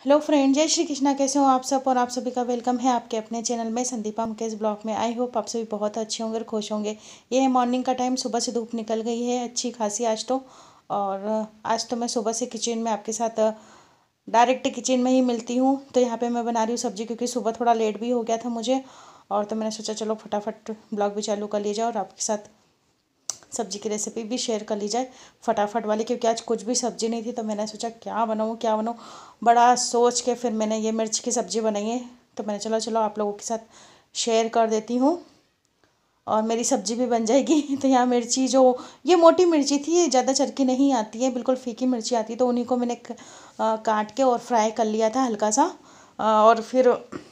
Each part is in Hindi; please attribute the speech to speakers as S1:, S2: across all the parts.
S1: हेलो फ्रेंड, जय श्री कृष्णा। कैसे हो आप सब? और आप सभी का वेलकम है आपके अपने चैनल में संदीपा मुकेश ब्लॉग में। आई होप आप सभी बहुत अच्छे होंगे और खुश होंगे। ये है मॉर्निंग का टाइम, सुबह से धूप निकल गई है अच्छी खासी आज तो। और आज तो मैं सुबह से किचन में आपके साथ डायरेक्ट किचन में ही मिलती हूँ। तो यहाँ पे मैं बना रही हूँ सब्जी, क्योंकि सुबह थोड़ा लेट भी हो गया था मुझे। और तो मैंने सोचा चलो फटाफट ब्लॉग भी चालू कर लिया जाए और आपके साथ सब्जी की रेसिपी भी शेयर कर ली जाए फटाफट वाली, क्योंकि आज कुछ भी सब्जी नहीं थी। तो मैंने सोचा क्या बनाऊँ क्या बनाऊँ, बड़ा सोच के फिर मैंने ये मिर्च की सब्ज़ी बनाई है। तो मैंने चलो चलो आप लोगों के साथ शेयर कर देती हूँ और मेरी सब्ज़ी भी बन जाएगी। तो यहाँ मिर्ची, जो ये मोटी मिर्ची थी, ये ज़्यादा चरकी नहीं आती है, बिल्कुल फीकी मिर्ची आती है। तो उन्हीं को मैंने काट के और फ्राई कर लिया था हल्का सा। और फिर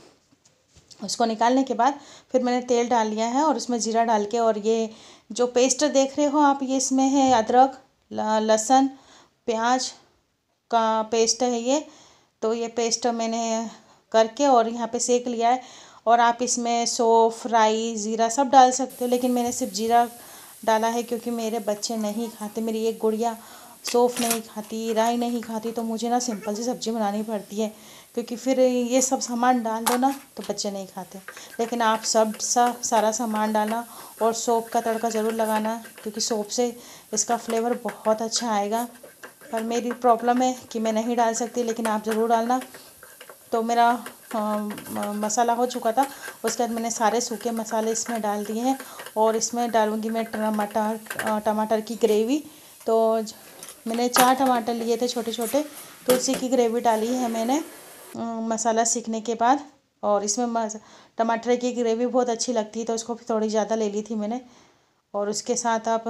S1: उसको निकालने के बाद फिर मैंने तेल डाल लिया है और उसमें जीरा डाल के, और ये जो पेस्ट देख रहे हो आप, ये इसमें है अदरक, लहसुन, प्याज का पेस्ट है ये। तो ये पेस्ट मैंने करके और यहाँ पे सेक लिया है। और आप इसमें सौंफ, राई, ज़ीरा सब डाल सकते हो, लेकिन मैंने सिर्फ जीरा डाला है क्योंकि मेरे बच्चे नहीं खाते। मेरी एक गुड़िया सौंफ नहीं खाती, राई नहीं खाती, तो मुझे ना सिंपल सी सब्ज़ी बनानी पड़ती है, क्योंकि फिर ये सब सामान डाल दो ना तो बच्चे नहीं खाते। लेकिन आप सारा सामान डालना और सौंफ का तड़का ज़रूर लगाना, क्योंकि सौंफ से इसका फ्लेवर बहुत अच्छा आएगा। पर मेरी प्रॉब्लम है कि मैं नहीं डाल सकती, लेकिन आप ज़रूर डालना। तो मेरा मसाला हो चुका था। उसके बाद मैंने सारे सूखे मसाले इसमें डाल दिए हैं और इसमें डालूँगी मैं टमाटर की ग्रेवी। तो मैंने 4 टमाटर लिए थे छोटे छोटे, तो उसी की ग्रेवी डाली है मैंने मसाला सीखने के बाद। और इसमें टमाटर की ग्रेवी बहुत अच्छी लगती है, तो उसको थोड़ी ज़्यादा ले ली थी मैंने। और उसके साथ आप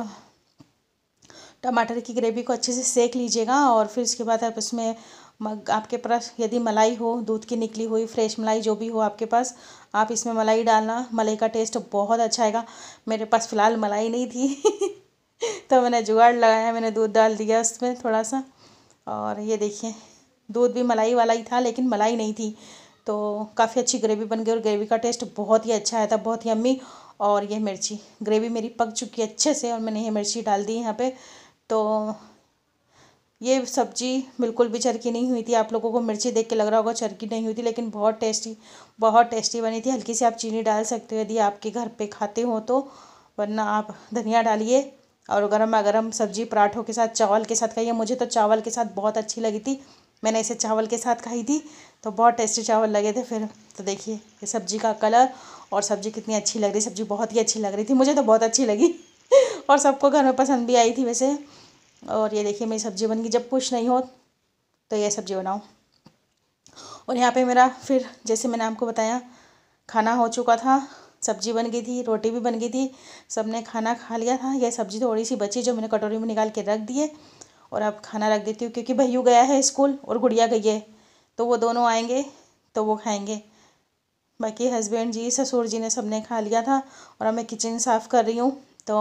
S1: टमाटर की ग्रेवी को अच्छे से सेक लीजिएगा। और फिर इसके बाद आप इसमें आपके पास यदि मलाई हो, दूध की निकली हुई फ्रेश मलाई जो भी हो आपके पास, आप इसमें मलाई डालना। मलाई का टेस्ट बहुत अच्छा आएगा। मेरे पास फ़िलहाल मलाई नहीं थी तो मैंने जुगाड़ लगाया, मैंने दूध डाल दिया उसमें थोड़ा सा। और ये देखिए, दूध भी मलाई वाला ही था लेकिन मलाई नहीं थी। तो काफ़ी अच्छी ग्रेवी बन गई और ग्रेवी का टेस्ट बहुत ही अच्छा आया था, बहुत ही यम्मी। और ये मिर्ची ग्रेवी मेरी पक चुकी है अच्छे से और मैंने ये मिर्ची डाल दी यहाँ पे। तो ये सब्ज़ी बिल्कुल भी चरकी नहीं हुई थी। आप लोगों को मिर्ची देख के लग रहा होगा चरकी नहीं हुई थी, लेकिन बहुत टेस्टी बनी थी। हल्की सी आप चीनी डाल सकते हो यदि आपके घर पे खाते हो तो, वरना आप धनिया डालिए। और गर्मा गर्म सब्जी पराठों के साथ, चावल के साथ खाइए। मुझे तो चावल के साथ बहुत अच्छी लगी थी, मैंने इसे चावल के साथ खाई थी, तो बहुत टेस्टी चावल लगे थे फिर। तो देखिए ये सब्ज़ी का कलर और सब्ज़ी कितनी अच्छी लग रही, सब्ज़ी बहुत ही अच्छी लग रही थी, मुझे तो बहुत अच्छी लगी और सबको घर में पसंद भी आई थी वैसे। और ये देखिए मेरी सब्ज़ी बन गई। जब कुछ नहीं हो तो ये सब्ज़ी बनाओ। और यहाँ पे मेरा फिर जैसे मैंने आपको बताया, खाना हो चुका था, सब्ज़ी बन गई थी, रोटी भी बन गई थी, सबने खाना खा लिया था। यह सब्ज़ी थोड़ी सी बची जो मैंने कटोरी में निकाल के रख दी है। और अब खाना रख देती हूँ, क्योंकि भैयू गया है स्कूल और गुड़िया गई है, तो वो दोनों आएंगे तो वो खाएंगे। बाकी हस्बैंड जी, ससुर जी ने सबने खा लिया था। और अब मैं किचन साफ़ कर रही हूँ। तो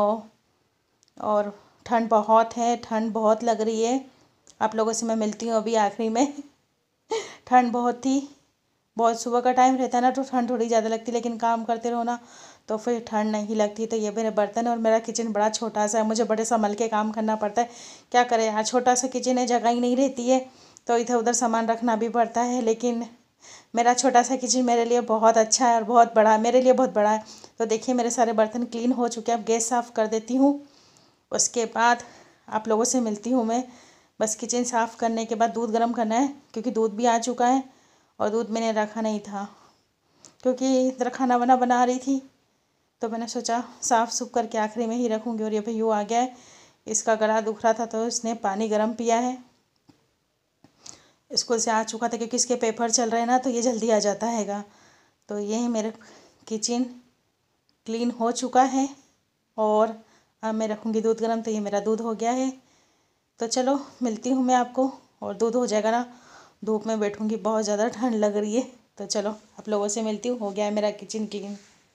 S1: और ठंड बहुत है, ठंड बहुत लग रही है। आप लोगों से मैं मिलती हूँ अभी आखिरी में ठंड बहुत थी, बहुत सुबह का टाइम रहता है ना तो ठंड थोड़ी ज़्यादा लगती है, लेकिन काम करते रहो ना तो फिर ठंड नहीं लगती। तो ये मेरे बर्तन है और मेरा किचन बड़ा छोटा सा है, मुझे बड़े संभल के काम करना पड़ता है। क्या करें यार, छोटा सा किचन है, जगह ही नहीं रहती है, तो इधर उधर सामान रखना भी पड़ता है। लेकिन मेरा छोटा सा किचन मेरे लिए बहुत अच्छा है और बहुत बड़ा है, मेरे लिए बहुत बड़ा है। तो देखिए मेरे सारे बर्तन क्लीन हो चुके हैं। अब गैस साफ़ कर देती हूँ, उसके बाद आप लोगों से मिलती हूँ मैं। बस किचन साफ़ करने के बाद दूध गर्म करना है, क्योंकि दूध भी आ चुका है और दूध मैंने रखा नहीं था, क्योंकि इधर खाना बना रही थी। तो मैंने सोचा साफ़ सूफ करके आखिरी में ही रखूँगी। और ये भैया आ गया है, इसका गला दुख रहा था तो इसने पानी गर्म पिया है। स्कूल से आ चुका था, क्योंकि इसके पेपर चल रहे हैं ना तो ये जल्दी आ जाता हैगा। तो ये है मेरे किचन क्लीन हो चुका है। और अब मैं रखूँगी दूध गर्म। तो ये मेरा दूध हो गया है। तो चलो मिलती हूँ मैं आपको, और दूध हो जाएगा ना, धूप में बैठूँगी, बहुत ज़्यादा ठंड लग रही है। तो चलो आप लोगों से मिलती हूँ, हो गया है मेरा किचन क्लीन।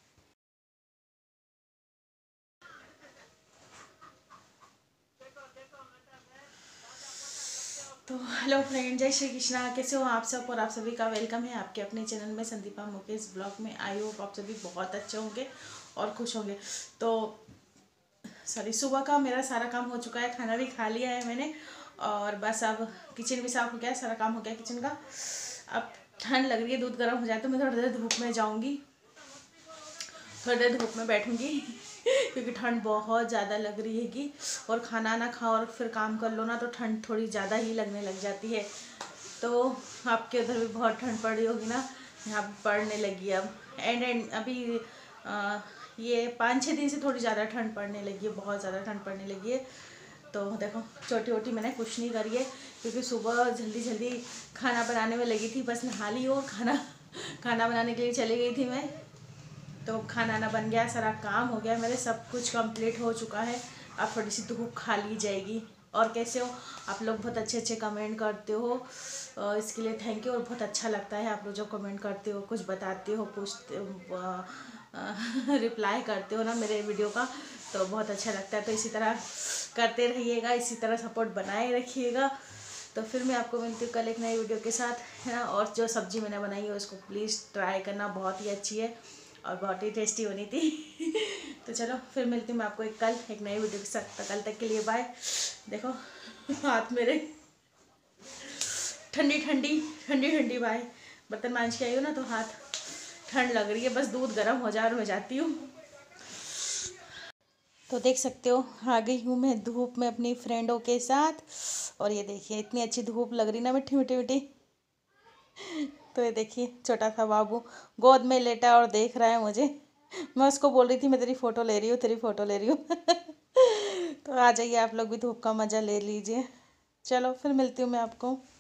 S1: तो हेलो फ्रेंड, जय श्री कृष्णा। कैसे हो आप सब? और आप सभी का वेलकम है आपके अपने चैनल में संदीपा मुकेश ब्लॉग में। आई होप आप सभी बहुत अच्छे होंगे और खुश होंगे। तो सॉरी, सुबह का मेरा सारा काम हो चुका है, खाना भी खा लिया है मैंने, और बस अब किचन भी साफ़ हो गया है, सारा काम हो गया किचन का। अब ठंड लग रही है, दूध गर्म हो जाए तो मैं थोड़ी देर धूप में जाऊंगी, थोड़ी देर धूप में बैठूंगी क्योंकि ठंड बहुत ज़्यादा लग रही है कि, और खाना ना खाओ और फिर काम कर लो ना तो ठंड थोड़ी ज़्यादा ही लगने लग जाती है। तो आपके उधर भी बहुत ठंड पड़ रही होगी ना, यहाँ पे पड़ने लगी अब। एंड अभी ये 5-6 दिन से थोड़ी ज़्यादा ठंड पड़ने लगी है, बहुत ज़्यादा ठंड पड़ने लगी है। तो देखो छोटी छोटी मैंने कुछ नहीं करी है क्योंकि सुबह जल्दी जल्दी खाना बनाने में लगी थी, बस नहा ली और खाना बनाने के लिए चली गई थी मैं। तो खाना ना बन गया, सारा काम हो गया मेरे, सब कुछ कंप्लीट हो चुका है। अब थोड़ी सी धूप खा ली जाएगी। और कैसे हो आप लोग? बहुत अच्छे अच्छे कमेंट करते हो, इसके लिए थैंक यू। और बहुत अच्छा लगता है आप लोग जो कमेंट करते हो, कुछ बताते हो, पूछते रिप्लाई करते हो ना मेरे वीडियो का, तो बहुत अच्छा लगता है। तो इसी तरह करते रहिएगा, इसी तरह सपोर्ट बनाए रखिएगा। तो फिर मैं आपको मिलती हूँ कल एक नई वीडियो के साथ, है ना। और जो सब्ज़ी मैंने बनाई है उसको प्लीज़ ट्राई करना, बहुत ही अच्छी है और बहुत ही टेस्टी बनी थी तो चलो फिर मिलती हूँ मैं आपको कल एक नई वीडियो के साथ। तो कल तक के लिए बाय। देखो हाथ मेरे ठंडी ठंडी ठंडी ठंडी बाय। बर्तन मांज के आई हूँ ना तो हाथ ठंड लग रही है, बस दूध गर्म हो जाए और मैं जाती हूँ। तो देख सकते हो आ गई हूँ मैं धूप में अपनी फ्रेंडों के साथ, और ये देखिए इतनी अच्छी धूप लग रही ना, मीठी मीठी मीठी। तो ये देखिए छोटा सा बाबू गोद में लेटा और देख रहा है मुझे। मैं उसको बोल रही थी मैं तेरी फ़ोटो ले रही हूँ, तेरी फ़ोटो ले रही हूँ तो आ जाइए आप लोग भी धूप का मज़ा ले लीजिए। चलो फिर मिलती हूँ मैं आपको।